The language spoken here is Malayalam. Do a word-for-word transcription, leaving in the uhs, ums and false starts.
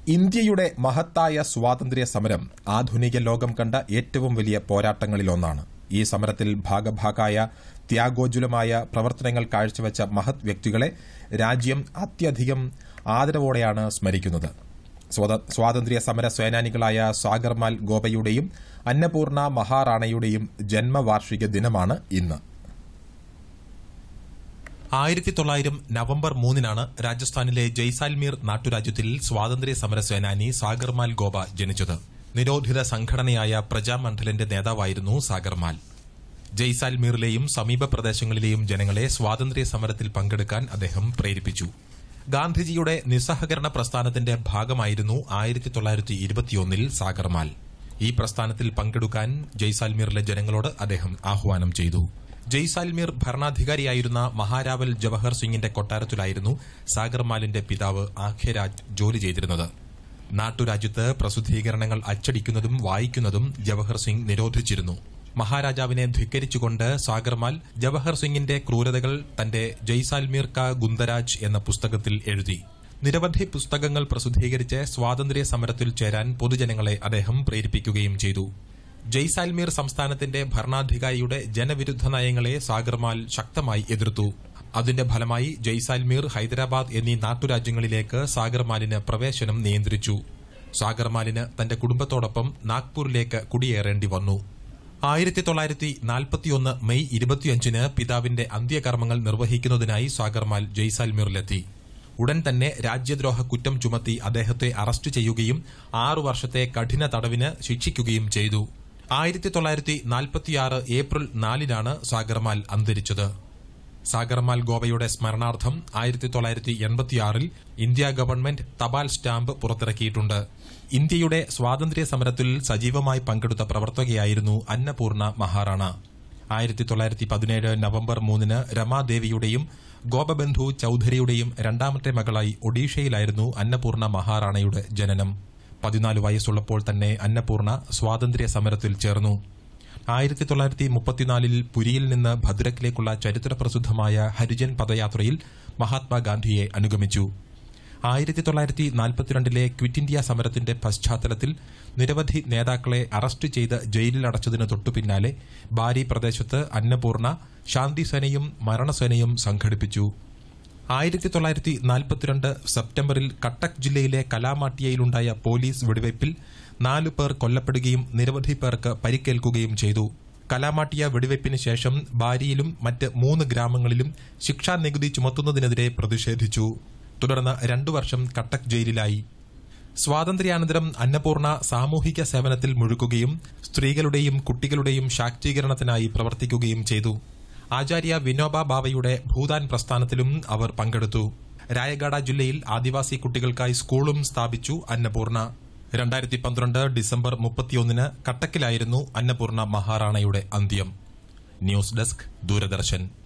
ഇന്ത്യയുടെ മഹത്തായ സ്വാതന്ത്ര്യ സമരം ആധുനിക ലോകം കണ്ട ഏറ്റവും വലിയ പോരാട്ടങ്ങളിലൊന്നാണ്. ഈ സമരത്തിൽ ഭാഗഭാക്കായ ത്യാഗോജ്വലമായ പ്രവർത്തനങ്ങൾ കാഴ്ചവെച്ച മഹത് വ്യക്തികളെ രാജ്യം അത്യധികം ആദരവോടെയാണ് സ്മരിക്കുന്നത്. സ്വാതന്ത്ര്യ സമര സേനാനികളായ സാഗർമാൽ ഗോപയുടെയും അന്നപൂർണ മഹാറാണയുടെയും ജന്മവാർഷിക ദിനമാണ് ഇന്ന്. ആയിരത്തി തൊള്ളായിരം നവംബർ മൂന്നിനാണ് രാജസ്ഥാനിലെ ജയ്സാൽമീർ നാട്ടുരാജ്യത്തിൽ സ്വാതന്ത്ര്യ സമര സേനാനി സാഗർമാൽ ഗോപ ജനിച്ചത്. നിരോധിത സംഘടനയായ പ്രജാമണ്ഡലിന്റെ നേതാവായിരുന്നു സാഗർമാൽ. ജയ്സാൽമീറിലെയും സമീപ പ്രദേശങ്ങളിലെയും ജനങ്ങളെ സ്വാതന്ത്ര്യ സമരത്തിൽ പങ്കെടുക്കാൻ അദ്ദേഹം പ്രേരിപ്പിച്ചു. ഗാന്ധിജിയുടെ നിസ്സഹകരണ പ്രസ്ഥാനത്തിന്റെ ഭാഗമായിരുന്നു ആയിരത്തി തൊള്ളായിരത്തി ഇരുപത്തിയൊന്നിൽ സാഗർമാൽ. ഈ പ്രസ്ഥാനത്തിൽ പങ്കെടുക്കാൻ ജയ്സാൽമീറിലെ ജനങ്ങളോട് അദ്ദേഹം ആഹ്വാനം ചെയ്തു. ജയ്സാൽമീർ ഭരണാധികാരിയായിരുന്ന മഹാരാവൽ ജവഹർ സിംഗിന്റെ കൊട്ടാരത്തിലായിരുന്നു സാഗർമാലിന്റെ പിതാവ് ആഖ്യരാജ് ജോലി ചെയ്തിരുന്നത്. നാട്ടുരാജ്യത്ത് പ്രസിദ്ധീകരണങ്ങൾ അച്ചടിക്കുന്നതും വായിക്കുന്നതും ജവഹർ സിംഗ് നിരോധിച്ചിരുന്നു. മഹാരാജാവിനെ ധിക്കരിച്ചുകൊണ്ട് സാഗർമാൽ ജവഹർ സിംഗിന്റെ ക്രൂരതകൾ തന്റെ ജയ്സാൽമീർ കാ ഗുന്ദരാജ് എന്ന പുസ്തകത്തിൽ എഴുതി. നിരവധി പുസ്തകങ്ങൾ പ്രസിദ്ധീകരിച്ച് സ്വാതന്ത്ര്യ സമരത്തിൽ ചേരാൻ പൊതുജനങ്ങളെ അദ്ദേഹം പ്രേരിപ്പിക്കുകയും ചെയ്തു. ജയ്സാൽമീർ സംസ്ഥാനത്തിന്റെ ഭരണാധികാരിയുടെ ജനവിരുദ്ധ നയങ്ങളെ സാഗർമാൽ ശക്തമായി എതിർത്തു. അതിന്റെ ഫലമായി ജയ്സാൽമീർ, ഹൈദരാബാദ് എന്നീ നാട്ടുരാജ്യങ്ങളിലേക്ക് സാഗർമാലിന് പ്രവേശനം നിയന്ത്രിച്ചു. സാഗർമാലിന് തന്റെ കുടുംബത്തോടൊപ്പം നാഗ്പൂരിലേക്ക് കുടിയേറേണ്ടി വന്നു. ആയിരത്തി തൊള്ളായിരത്തി നാൽപ്പത്തിയൊന്ന് മെയ് ഇരുപത്തിയഞ്ചിന് പിതാവിന്റെ അന്ത്യകർമ്മങ്ങൾ നിർവഹിക്കുന്നതിനായി സാഗർമാൽ ജയ്സാൽമീറിലെത്തി. ഉടൻ തന്നെ രാജ്യദ്രോഹ കുറ്റം ചുമത്തി അദ്ദേഹത്തെ അറസ്റ്റ് ചെയ്യുകയും ആറു വർഷത്തെ കഠിന തടവിന് ശിക്ഷിക്കുകയും ചെയ്തു. ആയിരത്തി തൊള്ളായിരത്തി നാൽപ്പത്തിയാറ് ഏപ്രിൽ നാലിനാണ് സാഗർമാൽ അന്തരിച്ചത്. സാഗർമാൽ ഗോപയുടെ സ്മരണാർത്ഥം ആയിരത്തി തൊള്ളായിരത്തി എൺപത്തിയാറിൽ ഇന്ത്യ ഗവൺമെന്റ് തപാൽ സ്റ്റാമ്പ് പുറത്തിറക്കിയിട്ടുണ്ട്. ഇന്ത്യയുടെ സ്വാതന്ത്ര്യ സമരത്തിൽ സജീവമായി പങ്കെടുത്ത പ്രവർത്തകയായിരുന്നു അന്നപൂർണ മഹാറാണ. ആയിരത്തി തൊള്ളായിരത്തി പതിനേഴ് നവംബർ മൂന്നിന് രമാദേവിയുടെയും ഗോപബന്ധു ചൌധരിയുടെയും രണ്ടാമത്തെ മകളായി ഒഡീഷയിലായിരുന്നു അന്നപൂർണ മഹാറാണയുടെ ജനനം. പതിനാല് വയസ്സുള്ളപ്പോൾ തന്നെ അന്നപൂർണ സ്വാതന്ത്ര്യ സമരത്തിൽ ചേർന്നു. ആയിരത്തി തൊള്ളായിരത്തി മുപ്പത്തിനാലിൽ പുരിയിൽ നിന്ന് ഭദ്രക്കിലേക്കുള്ള ചരിത്രപ്രസിദ്ധമായ ഹരിജൻ പദയാത്രയിൽ മഹാത്മാഗാന്ധിയെ അനുഗമിച്ചു. ആയിരത്തി തൊള്ളായിരത്തി നാൽപ്പത്തിരണ്ടിലെ ക്വിറ്റ് ഇന്ത്യ സമരത്തിന്റെ പശ്ചാത്തലത്തിൽ നിരവധി നേതാക്കളെ അറസ്റ്റ് ചെയ്ത് ജയിലിലടച്ചതിന് തൊട്ടുപിന്നാലെ ബാരി പ്രദേശത്ത് അന്നപൂർണ ശാന്തിസേനയും മരണസേനയും സംഘടിപ്പിച്ചു. ആയിരത്തി തൊള്ളായിരത്തി നാൽപ്പത്തിരണ്ട് സെപ്റ്റംബറിൽ കട്ടക് ജില്ലയിലെ കലാമാട്ടിയയിലുണ്ടായ പോലീസ് വെടിവയ്പിൽ നാലു പേർ കൊല്ലപ്പെടുകയും നിരവധി പേർക്ക് പരിക്കേൽക്കുകയും ചെയ്തു. കലാമാട്ടിയ വെടിവയ്പ്പിന് ശേഷം ബാരിയിലും മറ്റ് മൂന്ന് ഗ്രാമങ്ങളിലും ശിക്ഷാ നികുതി ചുമത്തുന്നതിനെതിരെ പ്രതിഷേധിച്ചു. തുടർന്ന് രണ്ടു വർഷം കട്ടക് ജയിലിലായി. സ്വാതന്ത്ര്യാനന്തരം അന്നപൂർണ സാമൂഹിക സേവനത്തിൽ മുഴുകുകയും സ്ത്രീകളുടെയും കുട്ടികളുടെയും ശാക്തീകരണത്തിനായി പ്രവർത്തിക്കുകയും ചെയ്തു. ആചാര്യ വിനോബ ഭാവയുടെ ഭൂദാൻ പ്രസ്ഥാനത്തിലും അവർ പങ്കെടുത്തു. രായഗാഡ ജില്ലയിൽ ആദിവാസി കുട്ടികൾക്കായി സ്കൂളും സ്ഥാപിച്ചു അന്നപൂർണ. രണ്ടായിരത്തി പന്ത്രണ്ട് ഡിസംബർ മുപ്പത്തിയൊന്നിന് കട്ടക്കിലായിരുന്നു അന്നപൂർണ മഹാറാണയുടെ അന്ത്യം. News desk, Doordarshan.